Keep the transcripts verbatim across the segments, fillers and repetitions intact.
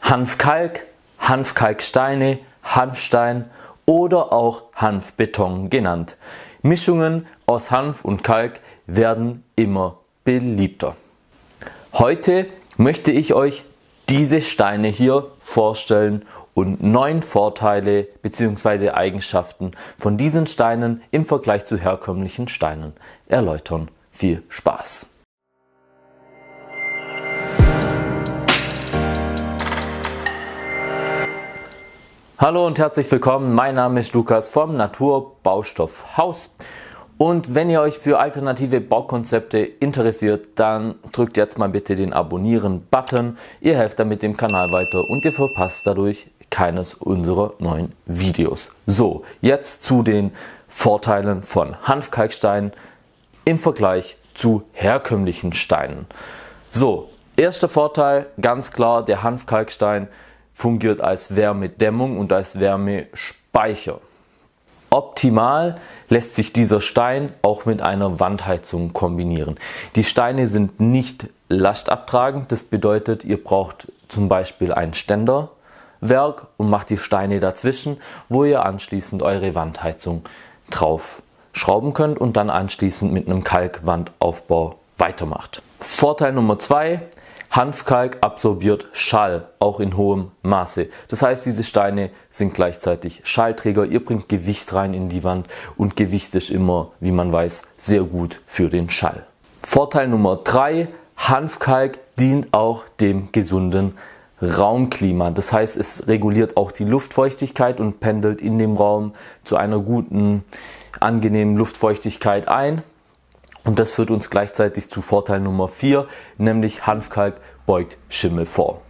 Hanfkalk, Hanfkalksteine, Hanfstein oder auch Hanfbeton genannt. Mischungen aus Hanf und Kalk werden immer beliebter. Heute möchte ich euch diese Steine hier vorstellen und neun Vorteile bzw. Eigenschaften von diesen Steinen im Vergleich zu herkömmlichen Steinen erläutern. Viel Spaß! Hallo und herzlich willkommen, mein Name ist Lukas vom Naturbaustoffhaus. Und wenn ihr euch für alternative Baukonzepte interessiert, dann drückt jetzt mal bitte den Abonnieren-Button. Ihr helft damit dem Kanal weiter und ihr verpasst dadurch keines unserer neuen Videos. So, jetzt zu den Vorteilen von Hanfkalkstein im Vergleich zu herkömmlichen Steinen. So, erster Vorteil, ganz klar, der Hanfkalkstein fungiert als Wärmedämmung und als Wärmespeicher. Optimal lässt sich dieser Stein auch mit einer Wandheizung kombinieren. Die Steine sind nicht lastabtragend, das bedeutet, ihr braucht zum Beispiel ein Ständerwerk und macht die Steine dazwischen, wo ihr anschließend eure Wandheizung drauf schrauben könnt und dann anschließend mit einem Kalkwandaufbau weitermacht. Vorteil Nummer zwei. Hanfkalk absorbiert Schall, auch in hohem Maße. Das heißt, diese Steine sind gleichzeitig Schallträger. Ihr bringt Gewicht rein in die Wand und Gewicht ist immer, wie man weiß, sehr gut für den Schall. Vorteil Nummer drei. Hanfkalk dient auch dem gesunden Raumklima. Das heißt, es reguliert auch die Luftfeuchtigkeit und pendelt in dem Raum zu einer guten, angenehmen Luftfeuchtigkeit ein. Und das führt uns gleichzeitig zu Vorteil Nummer vier, nämlich Hanfkalk beugt Schimmel vor.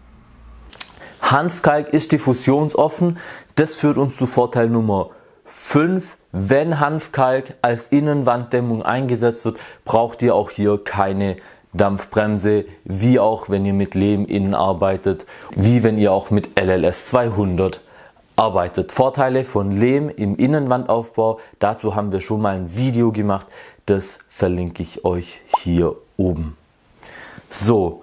Hanfkalk ist diffusionsoffen, das führt uns zu Vorteil Nummer fünf. Wenn Hanfkalk als Innenwanddämmung eingesetzt wird, braucht ihr auch hier keine Dampfbremse, wie auch wenn ihr mit Lehm innen arbeitet, wie wenn ihr auch mit L L S zweihundert arbeitet. Vorteile von Lehm im Innenwandaufbau, dazu haben wir schon mal ein Video gemacht. Das verlinke ich euch hier oben. So,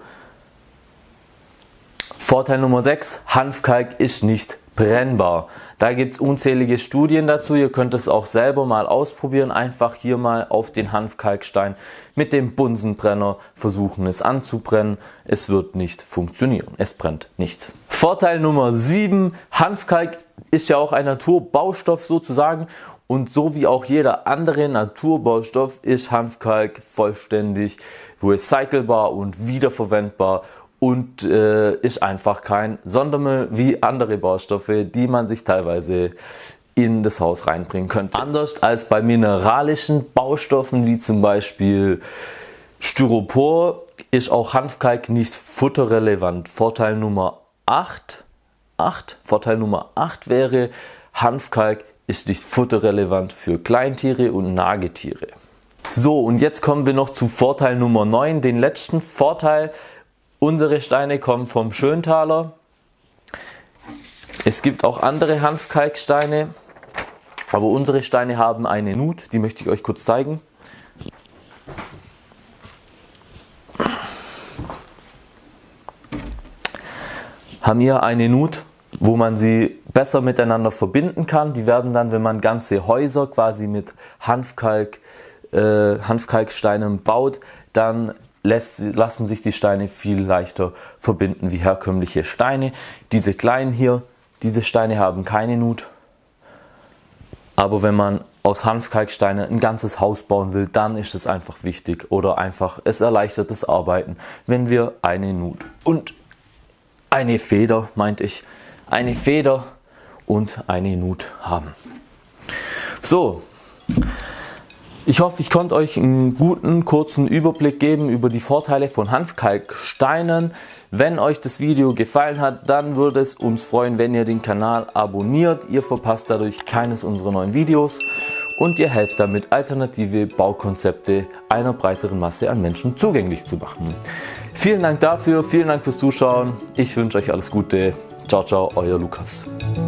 Vorteil Nummer sechs, Hanfkalk ist nicht brennbar. Da gibt es unzählige Studien dazu, ihr könnt es auch selber mal ausprobieren. Einfach hier mal auf den Hanfkalkstein mit dem Bunsenbrenner versuchen es anzubrennen. Es wird nicht funktionieren, es brennt nicht. Vorteil Nummer sieben, Hanfkalk ist ja auch ein Naturbaustoff sozusagen. Und so wie auch jeder andere Naturbaustoff ist Hanfkalk vollständig recycelbar und wiederverwendbar und äh, ist einfach kein Sondermüll wie andere Baustoffe, die man sich teilweise in das Haus reinbringen könnte. Anders als bei mineralischen Baustoffen wie zum Beispiel Styropor ist auch Hanfkalk nicht futterrelevant. Vorteil Nummer acht, acht, Vorteil Nummer acht wäre, Hanfkalk ist nicht futterrelevant für Kleintiere und Nagetiere. So, und jetzt kommen wir noch zu Vorteil Nummer neun, den letzten Vorteil. Unsere Steine kommen vom Schöntaler. Es gibt auch andere Hanfkalksteine, aber unsere Steine haben eine Nut, die möchte ich euch kurz zeigen. Haben hier eine Nut, wo man sie besser miteinander verbinden kann. Die werden dann, wenn man ganze Häuser quasi mit Hanfkalk, äh, Hanfkalksteinen baut, dann lässt, lassen sich die Steine viel leichter verbinden wie herkömmliche Steine. Diese kleinen hier, diese Steine haben keine Nut. Aber wenn man aus Hanfkalksteinen ein ganzes Haus bauen will, dann ist es einfach wichtig oder einfach, es erleichtert das Arbeiten, wenn wir eine Nut und eine Feder, meinte ich, eine Feder und eine Nut haben. So, ich hoffe, ich konnte euch einen guten, kurzen Überblick geben über die Vorteile von Hanfkalksteinen. Wenn euch das Video gefallen hat, dann würde es uns freuen, wenn ihr den Kanal abonniert. Ihr verpasst dadurch keines unserer neuen Videos und ihr helft damit, alternative Baukonzepte einer breiteren Masse an Menschen zugänglich zu machen. Vielen Dank dafür, vielen Dank fürs Zuschauen. Ich wünsche euch alles Gute. Ciao, ciao, euer Lukas.